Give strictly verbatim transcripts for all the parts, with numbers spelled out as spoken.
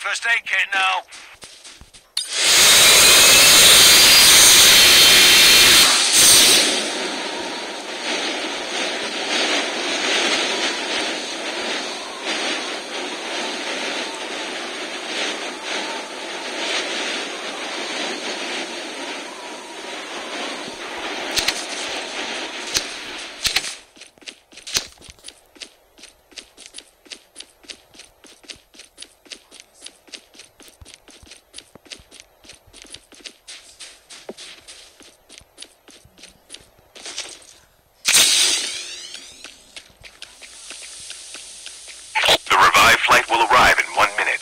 first aid kit now. Flight will arrive in one minute.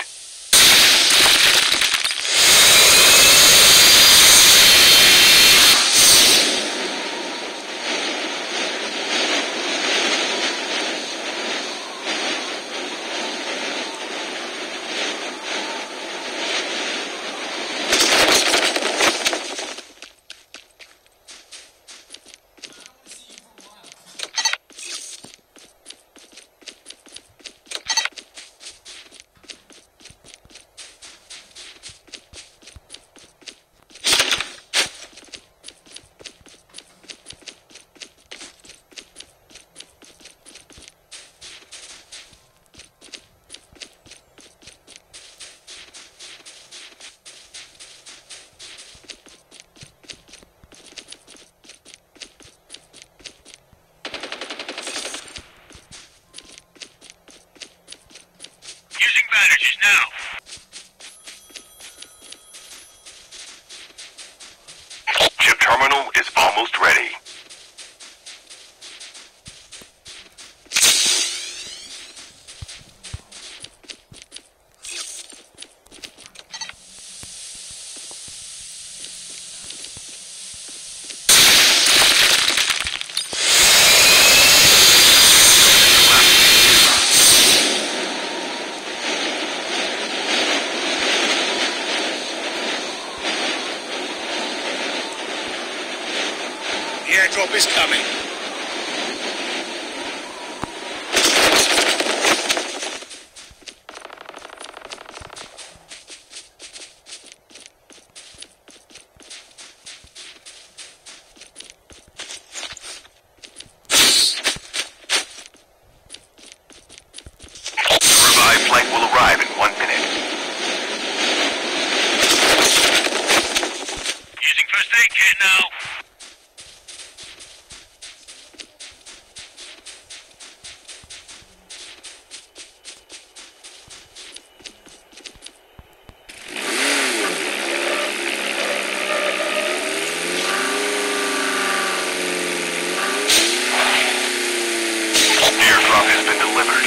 Bandages now. Chip terminal is almost ready. The airdrop is coming. The revived flight will arrive in one minute. Using first aid kit now. Airdrop has been delivered.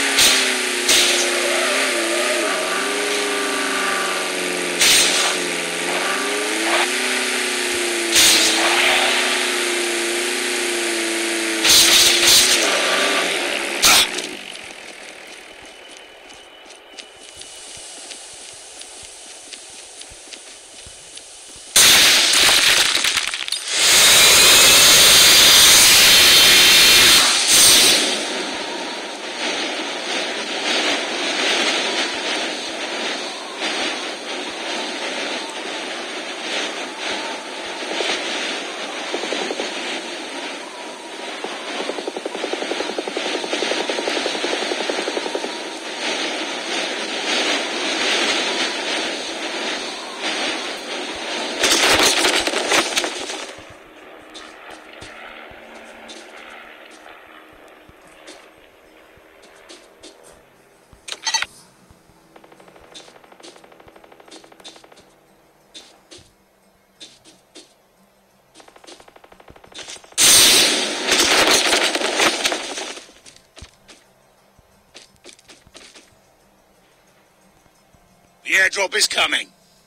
The airdrop is coming.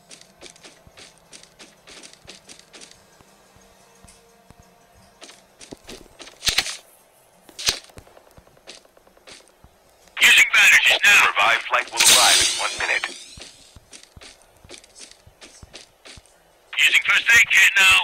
Using bandages now. The revived flight will arrive in one minute. Using first aid kit now.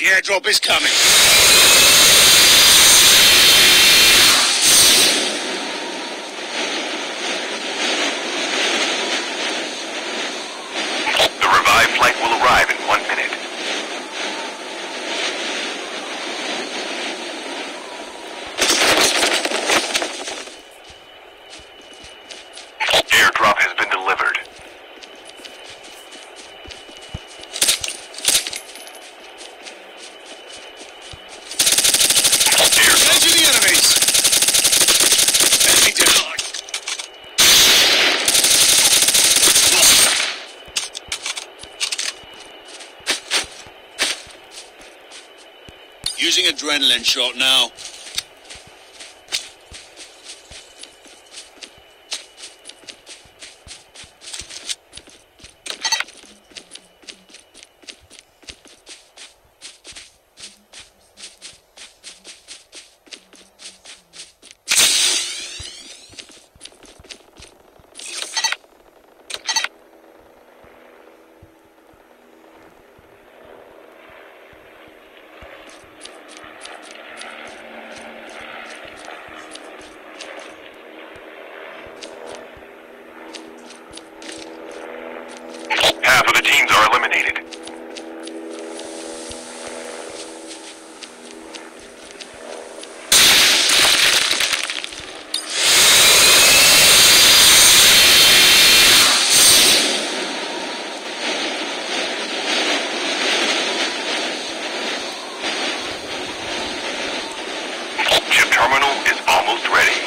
airdrop is coming. The revived flight will arrive in one minute. Airdrop has been delivered. Engaging the enemies. Enemy down. Using adrenaline shot now. Half of the teams are eliminated. Chip terminal is almost ready.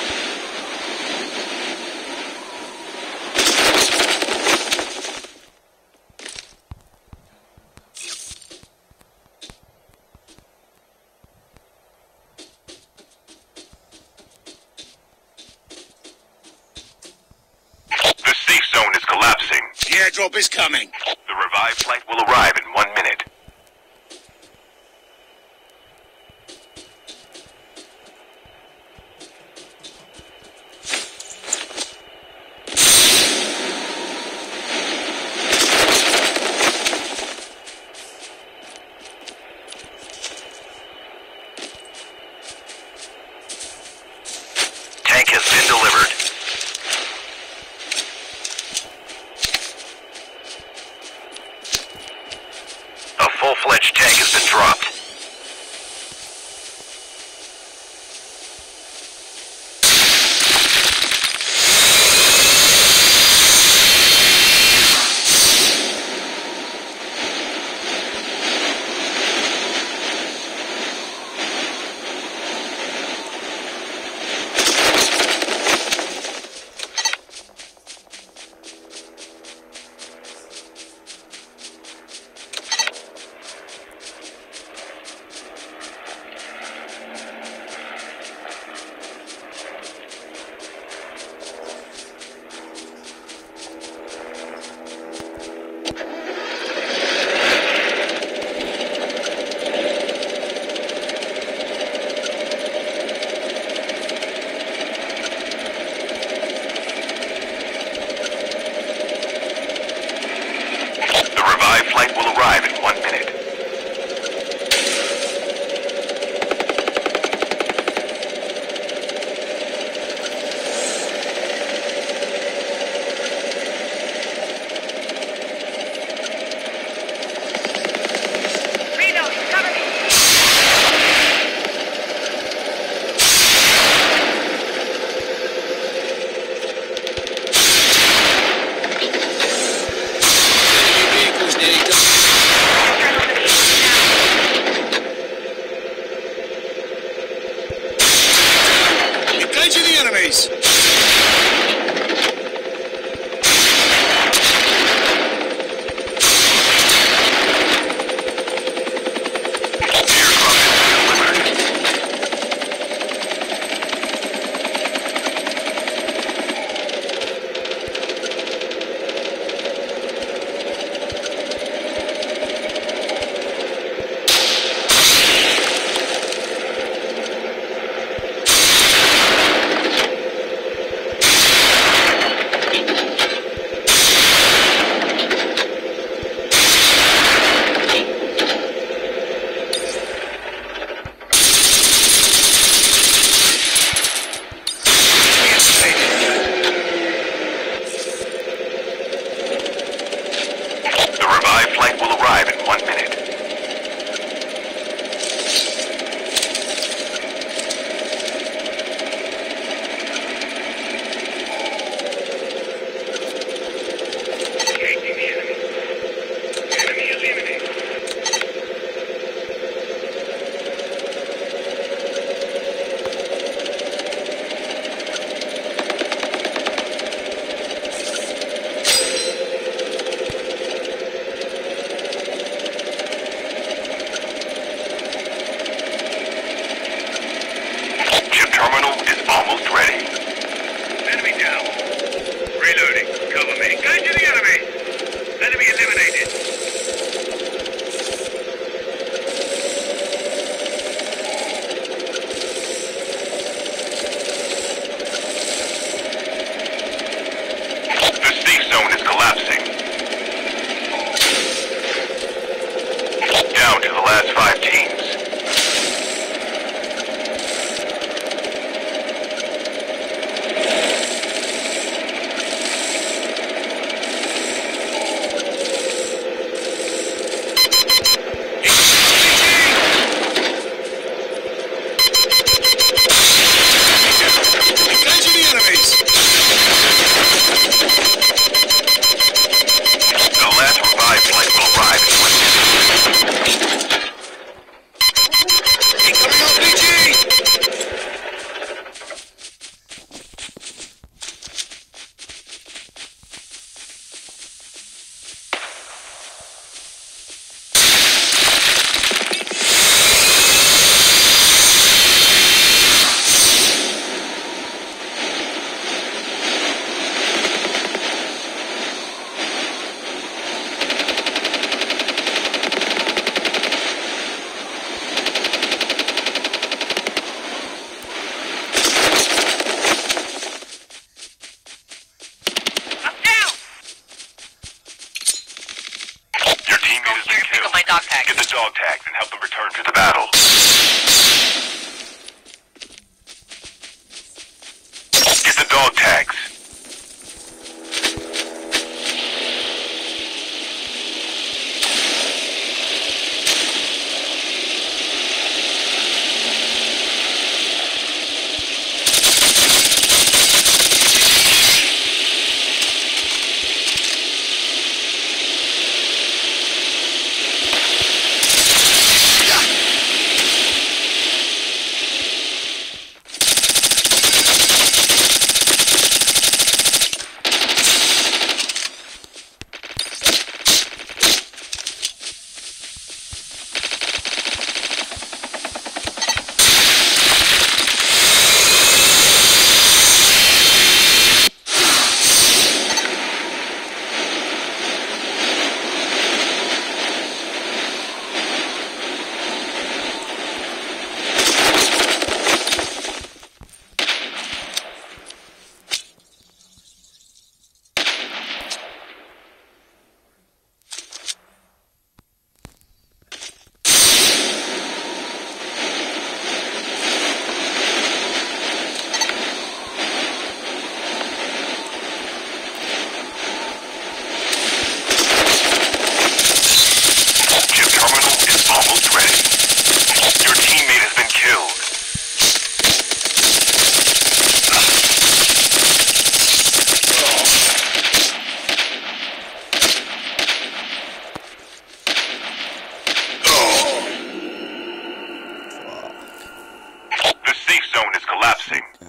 The safe zone is collapsing. The airdrop is coming. The revived flight will arrive in one minute. Tank has been delivered. A full-fledged tank has been dropped. Flight will arrive in one minute. Vehicles nearly done. last five teams. Engaging the enemies! The last revived flight will arrive in one minute. Incoming R P G! Your teammate has been killed. my dog tag. Get the dog tags and help them return to the battle. Get the dog tags. Almost ready. Your teammate has been killed. The safe zone is collapsing.